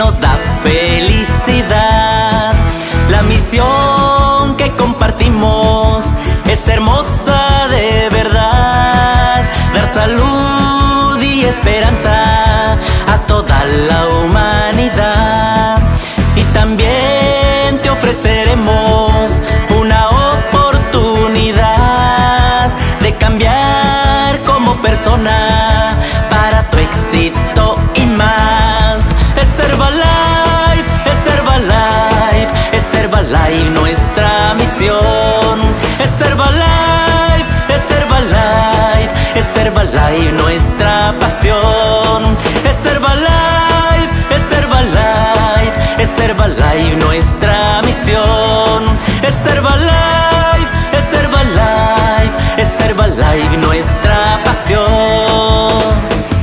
nos da felicidad. La misión que compartimos es hermosa de verdad, dar salud y esperanza a toda la humanidad. Y también te ofreceremos una oportunidad de cambiar como persona para tu éxito y más. Es Herbalife, es Herbalife, es Herbalife nuestra misión. Es Herbalife, es Herbalife, es Herbalife nuestra pasión. Es Herbalife, es Herbalife, es Herbalife nuestra misión. Es Herbalife, es Herbalife, es Herbalife nuestra pasión.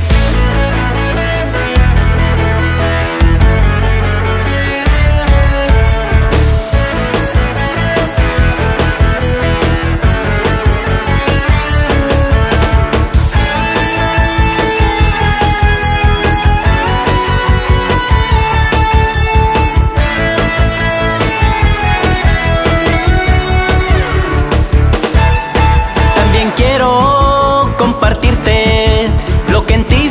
Quiero compartirte lo que en ti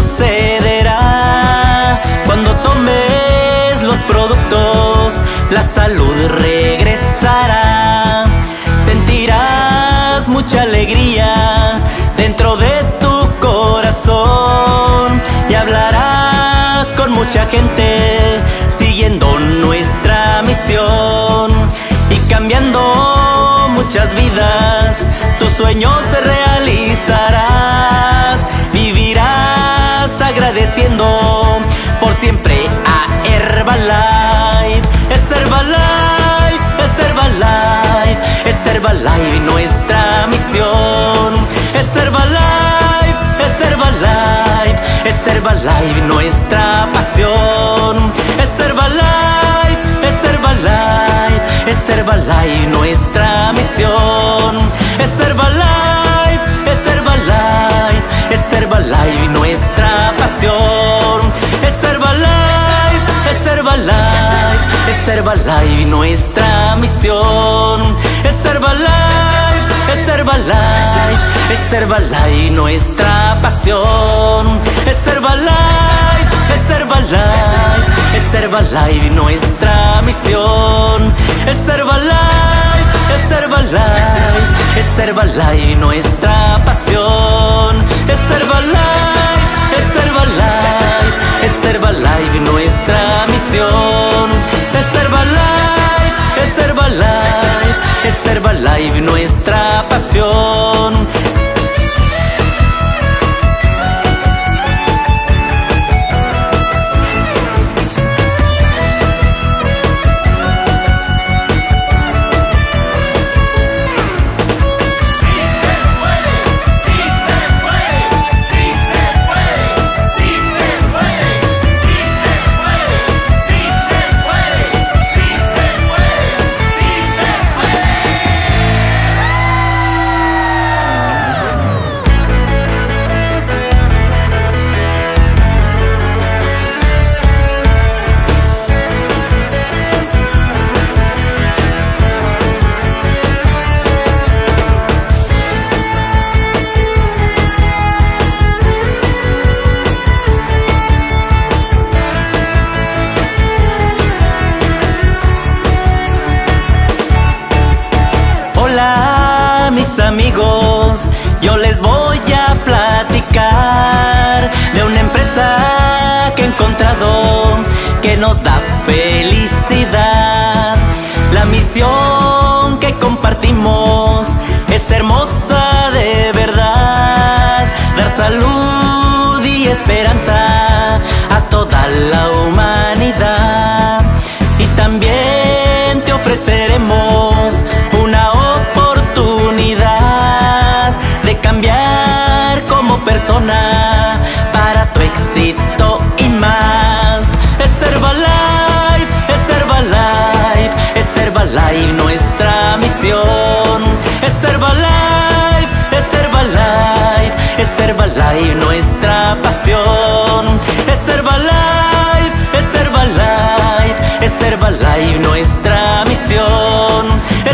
sucederá cuando tomes los productos. La salud regresará, sentirás mucha alegría dentro de tu corazón y hablarás con mucha gente siguiendo nuestra misión y cambiando muchas vidas. Tus sueños se realizarás, vivirás agradeciendo por siempre a Herbalife. Es Herbalife, es Herbalife, es Herbalife nuestra misión. Es Herbalife, es Herbalife, es Herbalife nuestra pasión. Es Herbalife, es Herbalife, es Herbalife nuestra misión. Es Herbalife, es Herbalife, es Herbalife nuestra pasión. Es Herbalife, es Herbalife, es Herbalife nuestra misión. Es Herbalife, es Herbalife, es Herbalife nuestra pasión. Es Herbalife, es Herbalife, es Herbalife nuestra misión. Es Herbalife, es Herbalife, es Herbalife nuestra pasión. Es Herbalife, es Herbalife, es Herbalife nuestra misión. Es Herbalife, es Herbalife, es Herbalife nuestra pasión.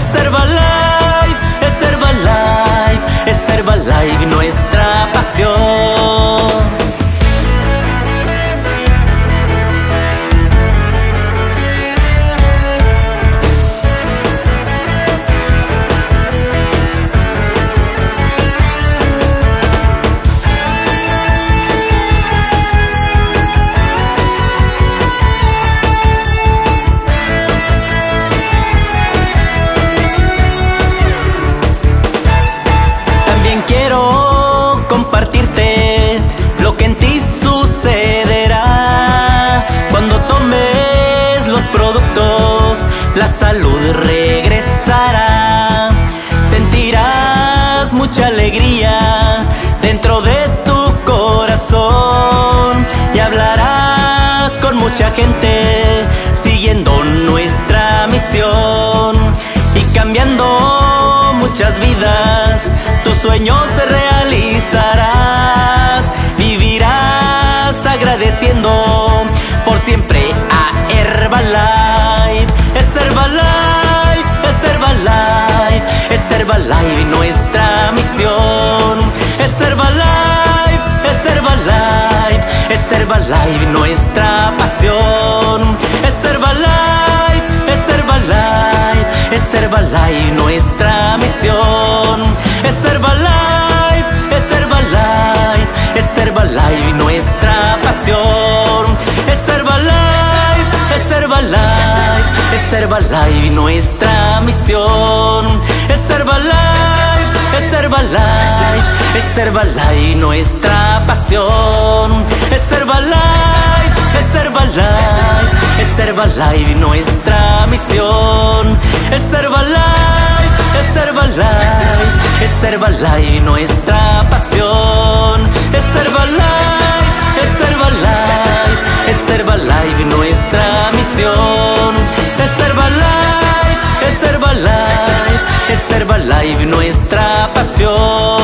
Es Herbalife, es Herbalife, es Herbalife nuestra pasión. Quiero compartirte lo que en ti sucederá cuando tomes los productos. La salud regresará, sentirás mucha alegría dentro de tu corazón y hablarás con mucha gente siguiendo nuestra misión y cambiando muchas vidas. Tus sueños se realizarás, vivirás agradeciendo por siempre a Herbalife. Es Herbalife, es Herbalife, es Herbalife nuestra misión. Es Herbalife, es Herbalife, es Herbalife nuestra pasión. Es Herbalife, es Herbalife, es Herbalife nuestra misión. Es Herbalife, es Herbalife, es Herbalife nuestra pasión. Es Herbalife, es Herbalife, es Herbalife nuestra misión. Es Herbalife, es Herbalife, es Herbalife nuestra pasión. Es Herbalife, es Herbalife, es Herbalife nuestra misión. Es Herbalife, es Herbalife, es Herbalife nuestra pasión. Es Herbalife, es Herbalife, es Herbalife nuestra misión. Es Herbalife, es Herbalife, es Herbalife nuestra pasión.